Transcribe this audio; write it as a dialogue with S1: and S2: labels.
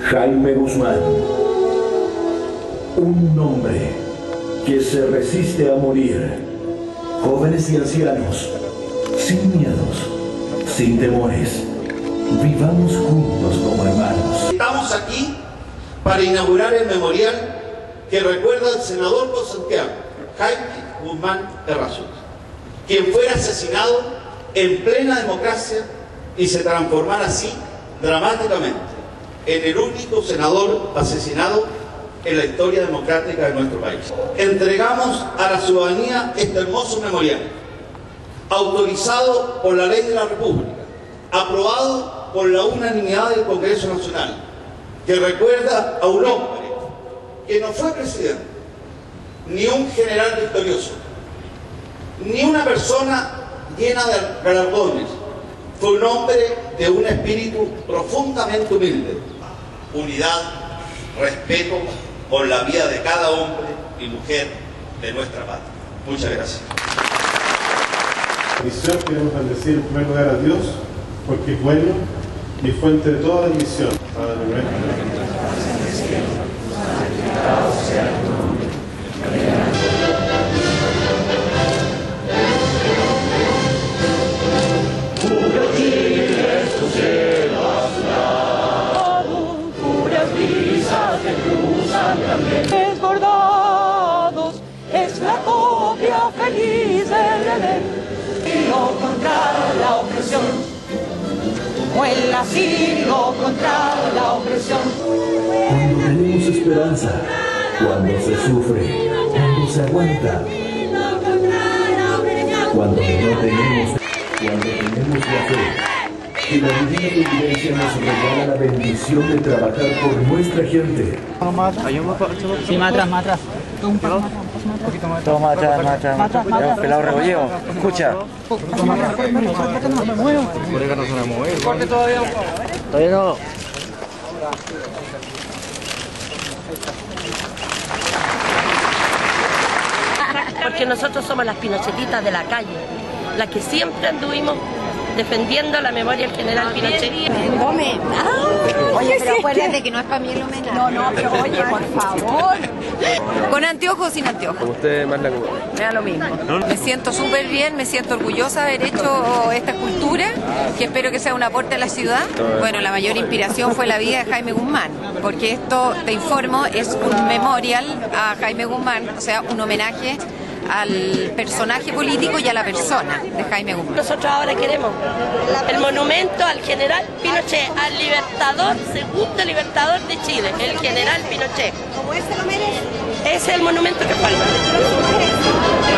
S1: Jaime Guzmán, un hombre que se resiste a morir. Jóvenes y ancianos, sin miedos, sin temores, vivamos juntos como hermanos.
S2: Estamos aquí para inaugurar el memorial que recuerda al senador por Santiago, Jaime Guzmán Errázuriz, quien fuera asesinado en plena democracia y se transformara así dramáticamente en el único senador asesinado en la historia democrática de nuestro país. Entregamos a la ciudadanía este hermoso memorial, autorizado por la Ley de la República, aprobado por la unanimidad del Congreso Nacional, que recuerda a un hombre que no fue presidente, ni un general victorioso, ni una persona llena de galardones. Fue un hombre de un espíritu profundamente humilde, unidad, respeto por la vida de cada hombre y mujer de nuestra patria. Muchas gracias.
S3: Misión, queremos bendecir en primer lugar a Dios, porque es bueno y fuente de toda bendición.
S4: Desbordados es la copia feliz del Edén, contra la opresión, o el asilo contra la opresión.
S1: Cuando tenemos esperanza, cuando se sufre, cuando se aguanta, cuando no tenemos, cuando tenemos la fe, que la divina providencia nos regala la bendición de trabajar por nuestra gente.
S5: Sí, más atrás.
S6: Todo más atrás. Pelado rebolleo. Escucha. Todavía no.
S7: Porque nosotros somos las pinochetitas de la calle, las que siempre anduvimos defendiendo la memoria del general Pinochet.
S8: Oye, pero acuérdate que no es para mí el homenaje.
S7: No, pero oye, por favor.
S8: ¿Con anteojos o sin anteojos?
S6: Como usted más la cuba.
S8: Me da lo mismo. Me siento súper bien, me siento orgullosa de haber hecho esta escultura, que espero que sea un aporte a la ciudad. Bueno, la mayor inspiración fue la vida de Jaime Guzmán, porque esto, te informo, es un memorial a Jaime Guzmán, o sea, un homenaje al personaje político y a la persona de Jaime Guzmán.
S7: Nosotros ahora queremos el monumento al general Pinochet, al libertador, segundo libertador de Chile, el general Pinochet.
S8: ¿Cómo él se lo merece?
S7: Ese es el monumento que falta.